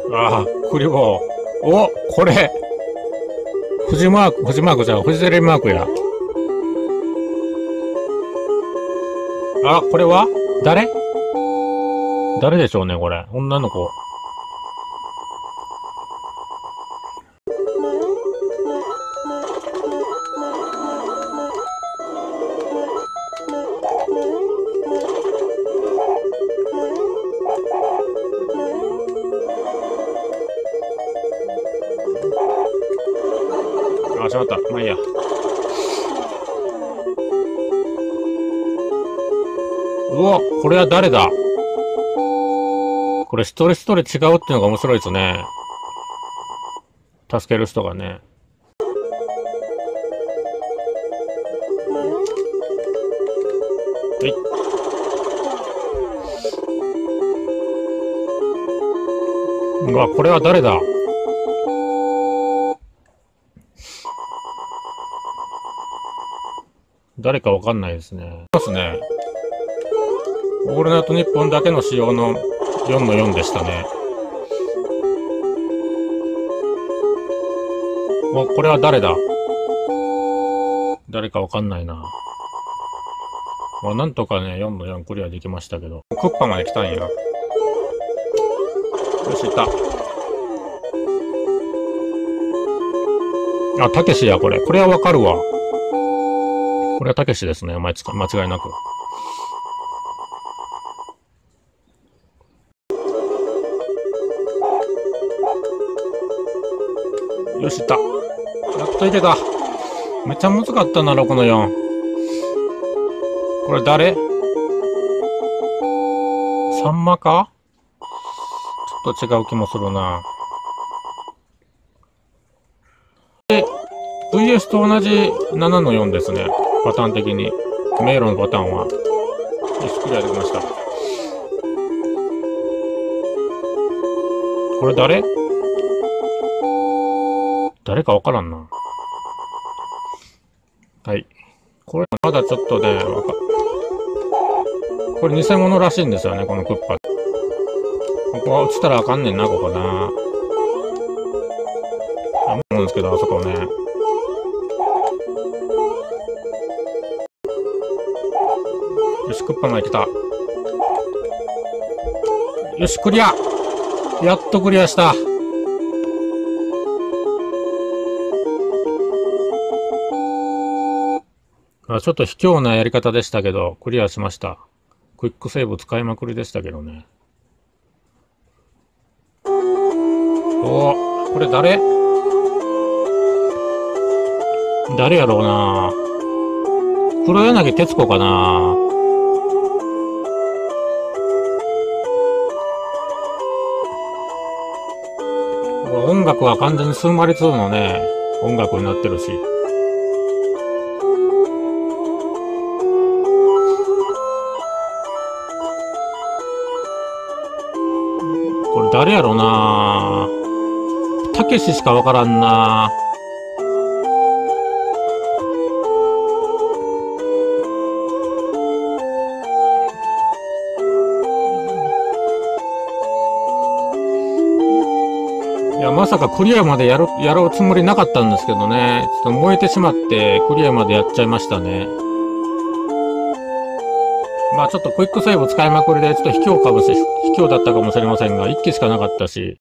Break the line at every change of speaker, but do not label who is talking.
ああ、クリボー。お、これ。富士マークじゃん。富士テレビマークや。あ、これは誰でしょうね、これ。女の子。あ、しまった。まあいいや。うわ、これは誰だ？これ一人一人違うっていうのが面白いですね。助ける人がね。はい。うわ、これは誰だ？誰かわかんないですね。ますね。オールナイトニッポンだけの仕様の4の4でしたね。お、これは誰だ？誰かわかんないな。まあ、なんとかね、4の4クリアできましたけど。クッパまで来たんや。よし、いった。あ、たけしや、これ。これはわかるわ。これはたけしですね。間違いなく。よし、いった。やっといけた。めっちゃ難かったな、6の4。これ誰？サンマか？ちょっと違う気もするな。で、VS と同じ7の4ですね。パターン的に。迷路のパターンは。よし、クリアできました。これ誰かわからんな。はい。これまだちょっとね、これ偽物らしいんですよね、このクッパ。ここは落ちたらあかんねんな、ここな。思うんですけど、あそこね。よし、クッパまで来た。よし、クリア！やっとクリアした。ちょっと卑怯なやり方でしたけど、クリアしました。クイックセーブ使いまくりでしたけどね。おー、これ誰やろうな。黒柳徹子かな。音楽は完全にスーマリ2のね、音楽になってるし。これ誰やろな。たけししかわからんな。いや、まさかクリアまでやろうつもりなかったんですけどね。ちょっと燃えてしまってクリアまでやっちゃいましたね。まあちょっとクイックセーブ使いまくりで、ちょっと卑怯だったかもしれませんが、1機しかなかったし、